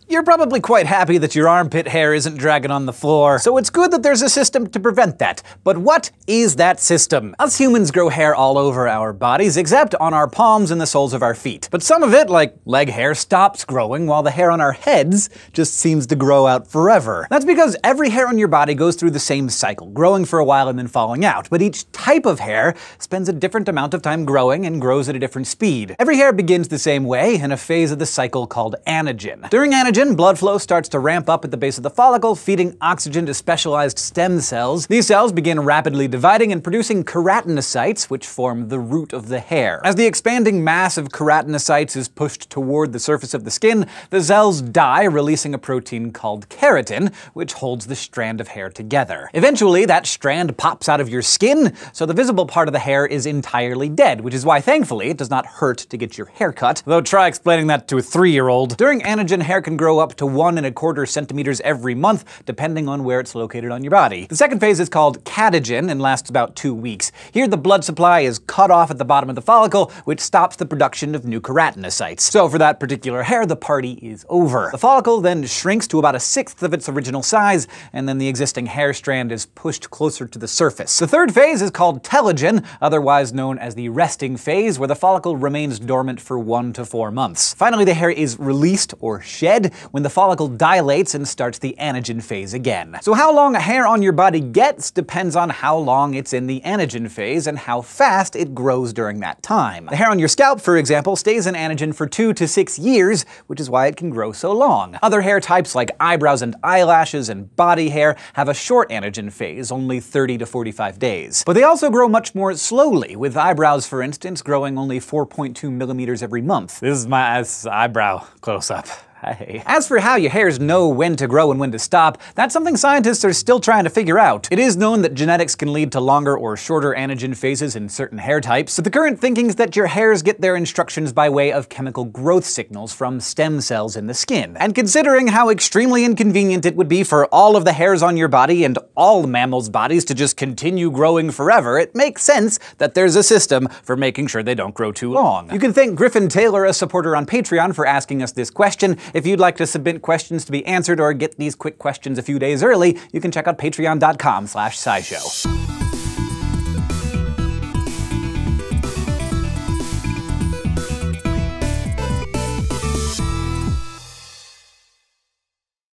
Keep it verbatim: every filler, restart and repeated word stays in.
You're probably quite happy that your armpit hair isn't dragging on the floor, so it's good that there's a system to prevent that. But what is that system? Us humans grow hair all over our bodies, except on our palms and the soles of our feet. But some of it, like leg hair, stops growing, while the hair on our heads just seems to grow out forever. That's because every hair on your body goes through the same cycle, growing for a while and then falling out. But each type of hair spends a different amount of time growing and grows at a different speed. Every hair begins the same way, in a phase of the cycle called Anagen. During Anagen, blood flow starts to ramp up at the base of the follicle, feeding oxygen to specialized stem cells. These cells begin rapidly dividing and producing keratinocytes, which form the root of the hair. As the expanding mass of keratinocytes is pushed toward the surface of the skin, the cells die, releasing a protein called keratin, which holds the strand of hair together. Eventually, that strand pops out of your skin, so the visible part of the hair is entirely dead, which is why, thankfully, it does not hurt to get your hair cut. Though try explaining that to a three-year-old. During Anagen, hair can grow up to one and a quarter centimeters every month, depending on where it's located on your body. The second phase is called Catagen and lasts about two weeks. Here, the blood supply is cut off at the bottom of the follicle, which stops the production of new keratinocytes. So for that particular hair, the party is over. The follicle then shrinks to about a sixth of its original size, and then the existing hair strand is pushed closer to the surface. The third phase is called Telogen, otherwise known as the resting phase, where the follicle remains dormant for one to four months. Finally, the hair is released or shed when the follicle dilates and starts the Anagen phase again. So how long a hair on your body gets depends on how long it's in the Anagen phase and how fast it grows during that time. The hair on your scalp, for example, stays in Anagen for two to six years, which is why it can grow so long. Other hair types like eyebrows and eyelashes and body hair have a short Anagen phase, only thirty to forty-five days. But they also grow much more slowly, with eyebrows, for instance, growing only four point two millimeters every month. This is my this is eyebrow close-up. Hey. As for how your hairs know when to grow and when to stop, that's something scientists are still trying to figure out. It is known that genetics can lead to longer or shorter Anagen phases in certain hair types, but the current thinking is that your hairs get their instructions by way of chemical growth signals from stem cells in the skin. And considering how extremely inconvenient it would be for all of the hairs on your body and all mammals' bodies to just continue growing forever, it makes sense that there's a system for making sure they don't grow too long. You can thank Griffin Taylor, a supporter on Patreon, for asking us this question. If you'd like to submit questions to be answered or get these quick questions a few days early, you can check out patreon dot com slash scishow.